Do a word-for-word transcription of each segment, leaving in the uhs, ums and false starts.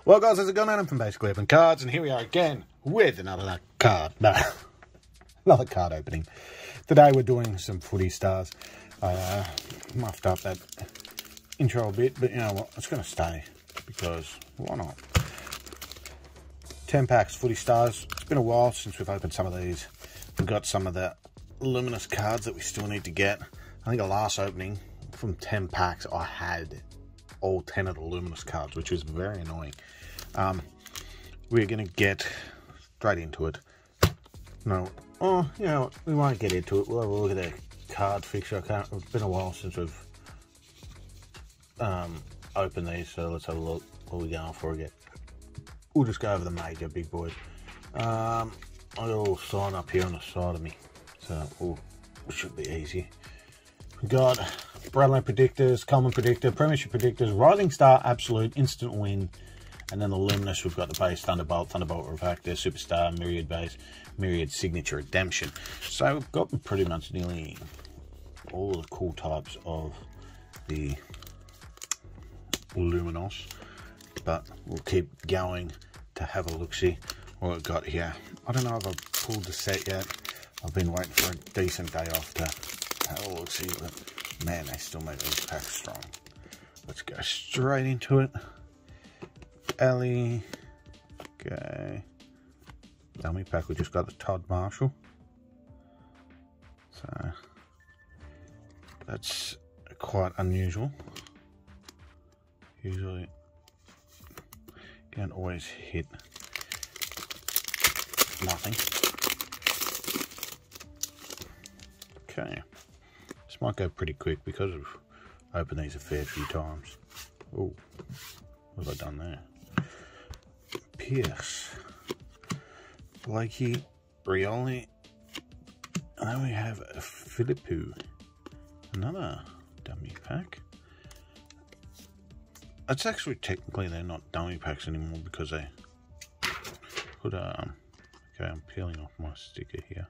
Well guys, how's it going? Adam from Basically Open Cards, and here we are again with another card, no, another card opening. Today we're doing some footy stars. I uh, muffed up that intro a bit, but you know what, it's going to stay, because why not? ten packs footy stars. It's been a while since we've opened some of these. We've got some of the luminous cards that we still need to get. I think the last opening from ten packs I had all ten of the luminous cards, which was very annoying. Um, we're going to get straight into it. No, oh, you know, we won't get into it. We'll have a look at the card fixture. I can't, it's been a while since we've um, opened these, so let's have a look. What are we going for again? We'll just go over the major big boys. Um, I got a little sign up here on the side of me, so ooh, it should be easy. We got Bradland Predictors, Common Predictor, Premiership Predictors, Rising Star, Absolute, Instant Win, and then the Luminous, we've got the base Thunderbolt, Thunderbolt Refractor, Superstar, Myriad Base, Myriad Signature Redemption. So we've got pretty much nearly all the cool types of the Luminous, but we'll keep going to have a look-see what we've got here. I don't know if I've pulled the set yet. I've been waiting for a decent day off to have a look-see, but man, they still make these packs strong. Let's go straight into it. Ellie, okay. Dummy pack, we just got the Todd Marshall. So that's quite unusual. Usually can't always hit nothing. Okay. This might go pretty quick because I've opened these a fair few times. Oh, what have I done there? Pierce, Blakey, Rioli, and then we have a Philippou, another dummy pack. It's actually technically they're not dummy packs anymore because they put um. Okay, I'm peeling off my sticker here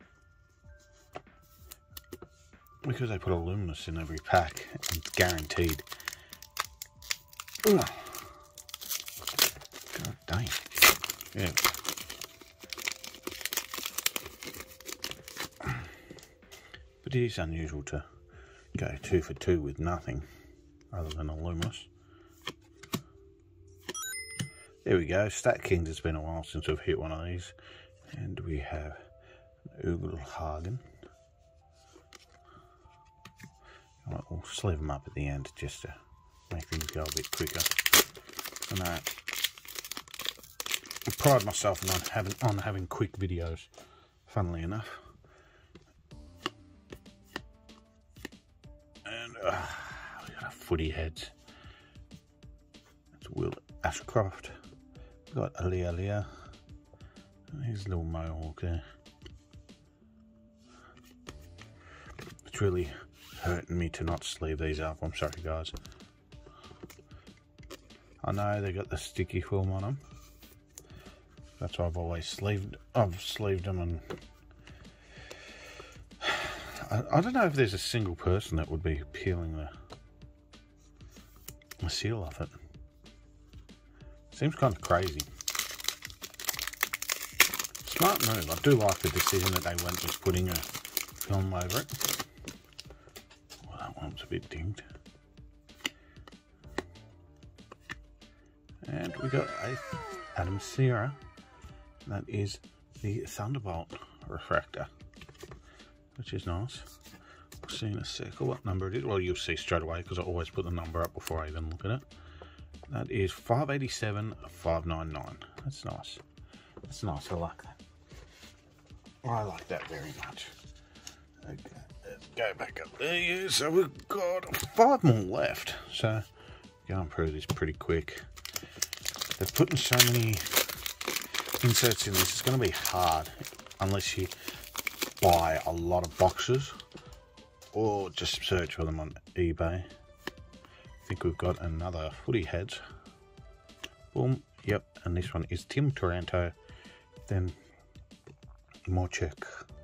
because they put a luminous in every pack, and guaranteed. Ugh. God dang. Yeah. But it is unusual to go two for two with nothing other than a luminous. There we go. Stat Kings, it's been a while since we've hit one of these. And we have Ugelhagen. Right, we'll sleeve them up at the end just to make things go a bit quicker. And I pride myself on having on having quick videos, funnily enough. And uh, we got our footy heads. It's Will Ashcroft. We've got Alia Alia. His little mohawk there. It's really hurting me to not sleeve these up. I'm sorry, guys. I know they got the sticky film on them. That's why I've always sleeved. I've sleeved them, and I, I don't know if there's a single person that would be peeling the, the seal off it. Seems kind of crazy. Smart move. I do like the decision that they went with putting a film over it. Well, that one's a bit dinged. And we got a Adam Sierra. That is the Thunderbolt Refractor, which is nice. We'll see in a second what number it is. Well, you'll see straight away because I always put the number up before I even look at it. That is five eighty-seven five ninety-nine. That's nice. That's nice. I like that. I like that very much. Okay, let's go back up there. So we've got five more left. So going through this pretty quick. They're putting so many inserts in this. It's going to be hard unless you buy a lot of boxes or just search for them on eBay. I think we've got another footy heads. Boom. Yep. And this one is Tim Taranto. Then Mochek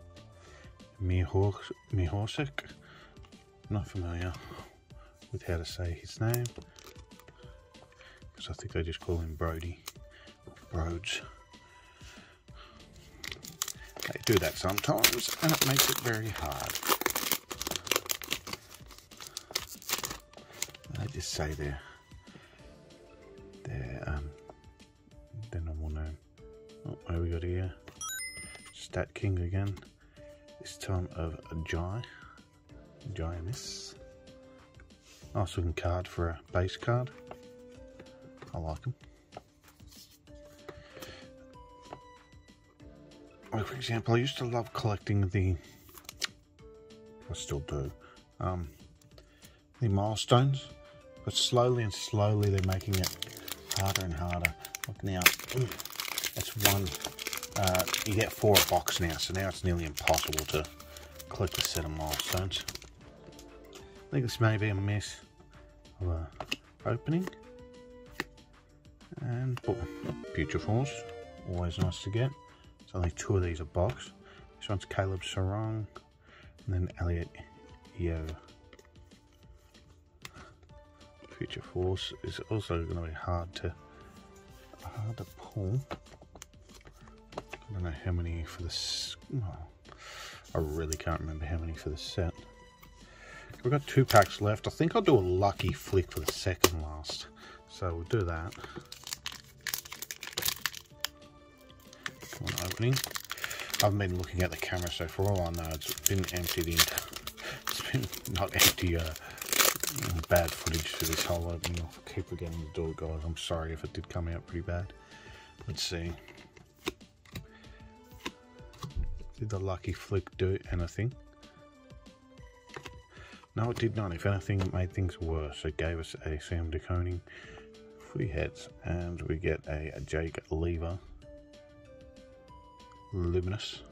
Mihorsek. Not familiar with how to say his name. because I think they just call him Brody. Broads. They do that sometimes, and it makes it very hard. They just say their their um their normal name. Oh, what have we got here? Stat King again. This time of a Jai. Giannis. Nice looking card for a base card. I like them. Like for example, I used to love collecting the, I still do, um, the milestones, but slowly and slowly they're making it harder and harder. Look now, that's one, uh, you get four a box now, so now it's nearly impossible to collect a set of milestones. I think this may be a mess of a opening. And oh, Future Force, always nice to get. It's only two of these a box. This one's Caleb Sarong, and then Elliot Yeo. Future Force is also going to be hard to hard to pull. I don't know how many for this. Oh, I really can't remember how many for the set. We've got two packs left. I think I'll do a lucky flick for the second last. So we'll do that. Come on, opening. I haven't been looking at the camera, so for all I know, it's been emptied in. It's been not empty, uh, bad footage for this whole opening. I'll keep forgetting to do it, guys. I'm sorry if it did come out pretty bad. Let's see. Did the lucky flick do anything? No, it did not. If anything, it made things worse. It gave us a Sam De Koning footy heads, and we get a, a Jake Lever Luminous.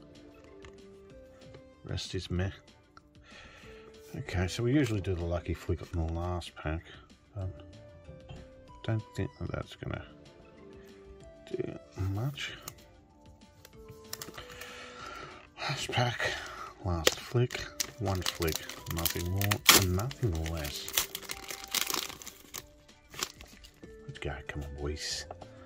Rest is meh. Okay, so we usually do the lucky flick on the last pack, but don't think that that's gonna do much. Last pack, last flick, one flick, nothing more and nothing less. Let's go, come on boys.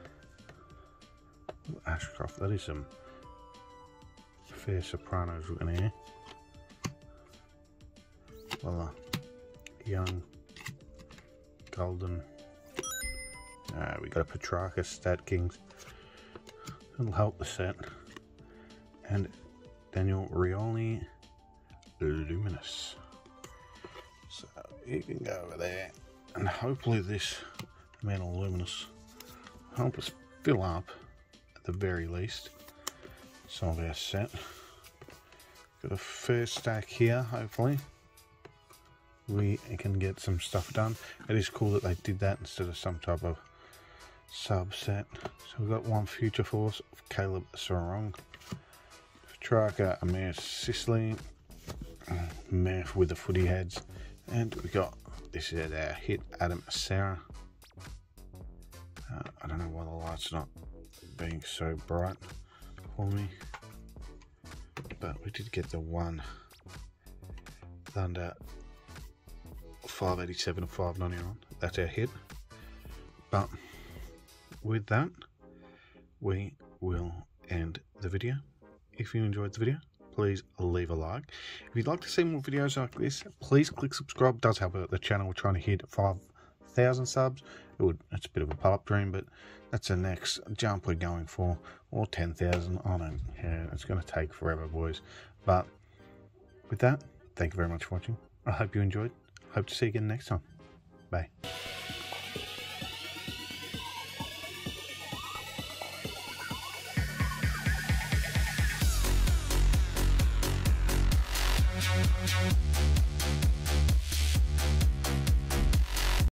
Ashcroft, that is some fair sopranos looking here. Well, uh, young, golden. Uh, we got a Petrarca Stat Kings. It'll help the set. And Daniel Rioli Luminous. So you can go over there, and hopefully this man of Luminous help us fill up at the very least some of our set. Got a first stack here, hopefully we can get some stuff done. It is cool that they did that instead of some type of subset. So we've got one Future Force of Caleb Sarong, Petrarca Amir Sicily, Murph with the footy heads, and we got this is our hit Adam Sarah. Uh, I don't know why the light's not being so bright for me, but we did get the one Thunder five eighty-seven and five ninety-nine. That's our hit. But with that, we will end the video. If you enjoyed the video, please leave a like. If you'd like to see more videos like this, please click subscribe. It does help out the channel. We're trying to hit five thousand subs. It would, it's a bit of a pop dream, but that's the next jump we're going for. Or ten thousand. I don't yeah, it's going to take forever, boys. But with that, thank you very much for watching. I hope you enjoyed. Hope to see you again next time. Bye. We'll be right back.